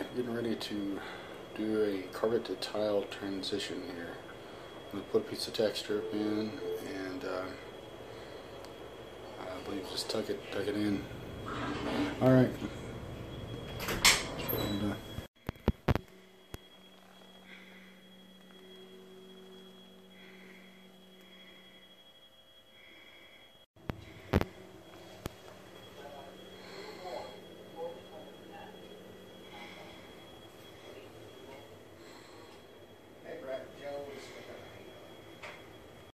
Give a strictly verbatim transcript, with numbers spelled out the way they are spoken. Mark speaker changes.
Speaker 1: getting ready to do a carpet to tile transition here. I'm going to put a piece of tack strip in and uh, I believe just tuck it, tuck it in. Alright. That's what I'm doing.